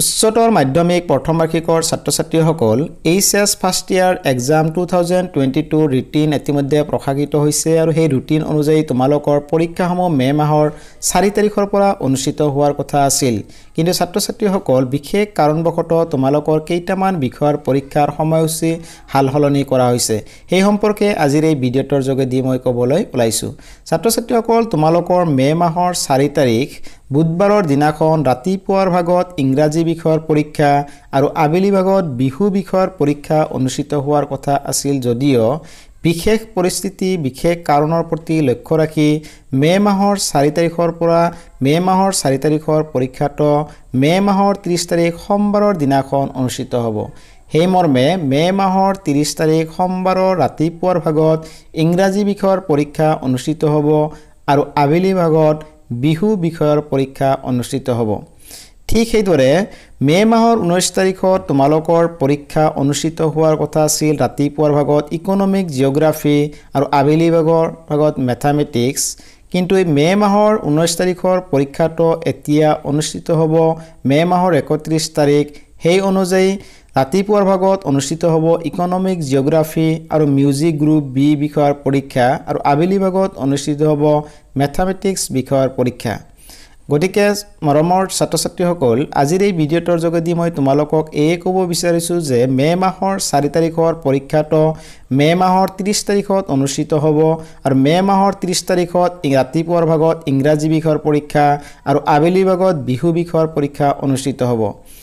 উচ্চতৰ মাধ্যমিক প্ৰথম বাৰ্ষিকৰ ছাত্ৰ-ছাত্ৰীসকল HS first year exam 2022 routine ইতিমধ্যে প্ৰকাশিত হৈছে আৰু সেই ৰুটিন অনুযায়ী তোমালোকৰ পৰীক্ষাসমূহ মে মাহৰ 4 তাৰিখৰ পৰা অনুষ্ঠিত হোৱাৰ কথা আছিল কিন্তু ছাত্ৰ-ছাত্ৰীসকল বিশেষ কাৰণবশতঃ তোমালোকৰ কেইটামান বিষয়ৰ পৰীক্ষাৰ সময়সূচী হালহলনি কৰা হৈছে সেই সম্পৰ্কে আজিৰ এই ভিডিঅ'টোৰ যোগেদি মই ক'বলৈ ওলাইছো ছাত্ৰ-ছাত্ৰীসকল তোমালোকৰ মে মাহৰ 4 তাৰিখ বুধবাৰৰ দিনাখন ৰাতিপুৱাৰ ভাগত ইংৰাজী বিষয়ৰ পৰীক্ষা আৰু আবেলি ভাগত বিহু বিষয়ৰ পৰীক্ষা অনুষ্ঠিত হোৱাৰ কথা আছিল যদিও বিশেষ পৰিস্থিতি বিশেষ কাৰণৰ প্ৰতি লক্ষ্য ৰাখি মে মাহৰ 4 তাৰিখৰ পৰা মে মাহৰ 4 তাৰিখৰ পৰীক্ষাটো মে মাহৰ 30 তাৰিখ সোমবাৰৰ দিনাখন অনুষ্ঠিত হ'ব সেই মৰ্মে মে মাহৰ 30 তাৰিখ সোমবাৰৰ ৰাতিপুৱাৰ ভাগত ইংৰাজী বিষয়ৰ পৰীক্ষা অনুষ্ঠিত হ'ব আৰু আবেলি ভাগত বিহু বিষয়ৰ পৰীক্ষা অনুষ্ঠিত হ'ব ঠিক সেইদৰে মে মাহৰ 19 তাৰিখত তোমালোকৰ পৰীক্ষা অনুষ্ঠিত হোৱাৰ কথা আছিল ৰাতিপুৱাৰ ভাগত ইকনমিক জিঅগ্ৰাফি আৰু আবেলি ভাগত ম্যাথমেটিক্স কিন্তু এই মে মাহৰ 19 তাৰিখৰ পৰীক্ষাটো এতিয়া অনুষ্ঠিত হ'ব মে মাহৰ 31 তাৰিখ সেই অনুযায়ী ৰাতিপুৱাৰ ভাগত অনুষ্ঠিত হ'ব ইকনমিক জিঅগ্ৰাফি আৰু মিউজিক গ্ৰুপ বি বিষয়ৰ পৰীক্ষা আৰু আবেলি ভাগত অনুষ্ঠিত হ'ব ম্যাথমেটিক্স বিষয়ৰ পৰীক্ষা গতিকে মৰমৰ ছাত্ৰ-ছাত্ৰীসকল আজিৰ এই ভিডিঅ'টোৰ যোগেদি মই তোমালোকক এই ক'ব বিচাৰিছো যে মে মাহৰ 4 তাৰিখৰ পৰীক্ষাটো মে মাহৰ 30 তাৰিখত অনুষ্ঠিত হ'ব আৰু মে মাহৰ 30 তাৰিখত ৰাতিপুৱাৰ ভাগত ইংৰাজী বিষয়ৰ পৰীক্ষা আৰু আবেলি ভাগত বিহু বিষয়ৰ পৰীক্ষা অনুষ্ঠিত হ'ব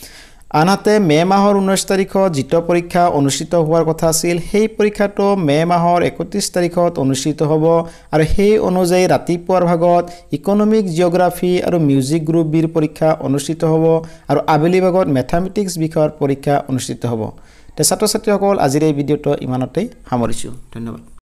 আনহাতে মে মাহৰ 19 তাৰিখত যিটো পৰীক্ষা অনুষ্ঠিত হোৱাৰ কথা আছিল সেই পৰীক্ষাটো মে মাহৰ 31 তাৰিখত অনুষ্ঠিত হ'ব আৰু সেই অনুযায়ী ৰাতিপুৱাৰ ভাগত ইকনমিক জিঅগ্ৰাফি আৰু মিউজিক গ্ৰুপ বিৰ পৰীক্ষা অনুষ্ঠিত হ'ব আৰু আবেলি ভাগত ম্যাথমেটিক্স বিষয়ৰ পৰীক্ষা অনুষ্ঠিত হ'ব তে ছাত্ৰ-ছাত্ৰীসকল আজিৰ এই ভিডিঅ'টো ইমানতেই সামৰিছো ধন্যবাদ